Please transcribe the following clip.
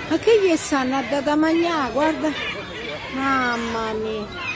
Ma che gli stanno a dare da mangiare? Guarda. Mamma mia.